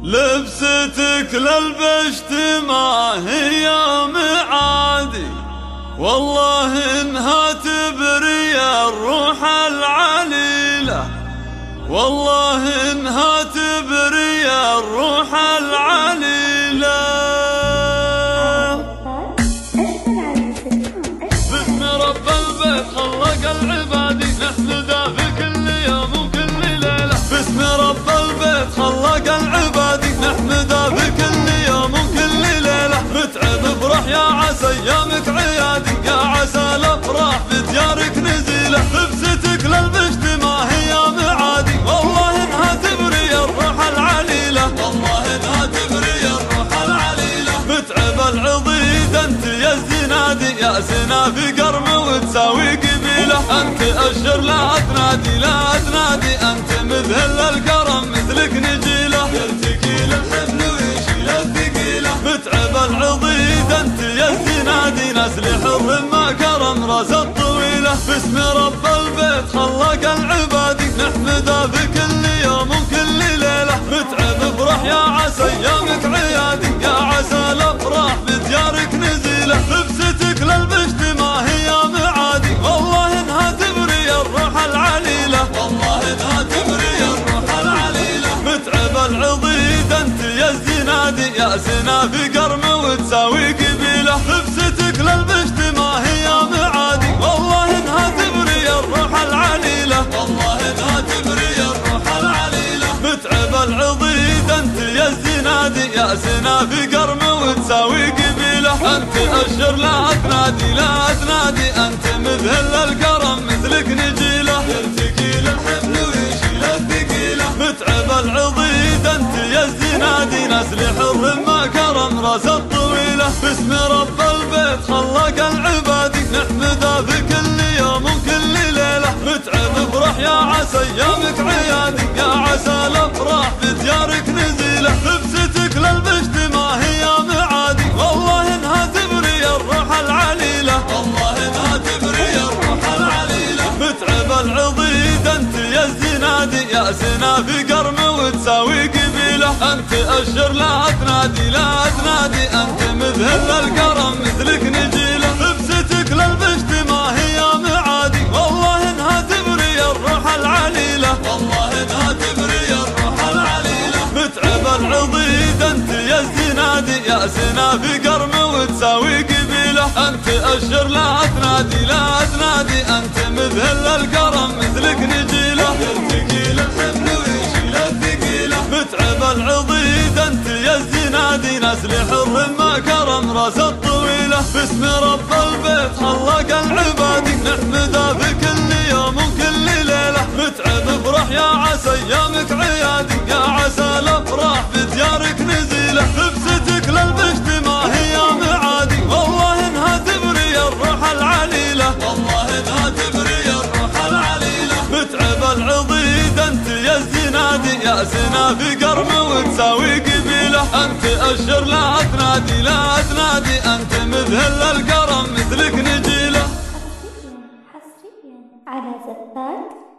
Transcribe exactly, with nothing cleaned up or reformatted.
لبستك للبشت ما هي معادي، والله انها تبري الروح العليلة، والله انها تبري الروح العليلة. باسم رب البيت خلق العبادي نحمده في كل يوم وكل ليلة. باسم رب البيت خلق العبادي نحمده في كل يوم وكل ليلة. متعب افرح يا عسى ايامك عيادي، يا عسى الافراح في ديارك نزيلة. لبستك للبشت ما هي معادي، والله انها تبري الروح العليلة، والله انها تبري الروح العليلة. متعب العضيد انت يا الزنادي، يا زنا في قرم وتساوي قبيلة. انت اشر لا تنادي لا تنادي، انت مثل الكرم مثلك نجيلة. يرتكي للحفل ويشيل الثقيلة. متعب العضيد انت يا الزنادي، نسل حر ما كرم راس الطويلة. باسم رب البيت خلق العبادي نحمده في كل يوم وكل ليلة. متعب افرح يا عسى ايامك عيادي، يا عسى الافراح بديارك نزيلة. لبستك للبشت ما هي معادي، والله انها تبري الروح العليلة، والله انها تبري الروح العليلة. متعب العضيد انت يا الزنادي، يا زنا في قرم وتساوي قبيلة. لبستك للبشت ما هي معادي، والله انها تبري الروح العليلة، والله انها تبري الروح العليلة. متعب العضيد انت يا الزنادي، يا زنا في قرم وتساوي قبيلة. انت اشر لا تنادي لا تنادي، انت مثل الكرم مثلك نجيلة. يرتكي للحفل ويشيل الثقيلة. متعب العضيد انت يا الزنادي، نسل حر ما كرم راس الطويلة. باسم رب البيت خلق العبادي نحمده في كل يوم وكل ليلة. متعب افرح يا عسى ايامك عيادي، يا عسى الافراح في ديارك نزيلة. لبستك للبشت ما هي معادي، والله انها تبري الروح العليلة، والله انها تبري الروح العليلة. متعب العضيد انت يا الزنادي، يا زنا في قرم وتساوي قبيلة. انت اشر لا تنادي لا تنادي، انت مثل الكرم مثلك نجيلة. لبستك للبشت ما هي معادي، والله انها تبري الروح العليلة، والله انها تبري الروح العليلة. متعب العضيد انت يا الزنادي، يا زنا في قرم وتساوي قبيلة. انت اشر لا تنادي لا تنادي، انت مثل الكرم مثلك نجيلة. يرتكي للحفل ويشيل الثقيلة. متعب العضيد انت يا الزنادي، نسل حر ما كرم راس الطويلة. باسم رب البيت خلق العبادي نحمده في كل يوم وكل ليلة. متعب افرح يا عسى ايامك عيادي، يا عسى الافراح في ديارك نزيلة. لبستك للبشت ما هي معادي، والله انها تبري الروح العليلة، والله انها تبري الروح العليلة. متعب العضيد انت يا الزنادي، يا زنا في قرم وتساوي قبيلة. انت اشر لا تنادي لا تنادي، انت مثل الكرم مثلك نجيلة. حصريا حصريا على زبال